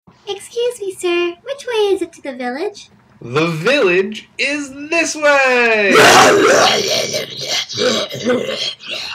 Excuse me, sir. Which way is it to the village? The village is this way!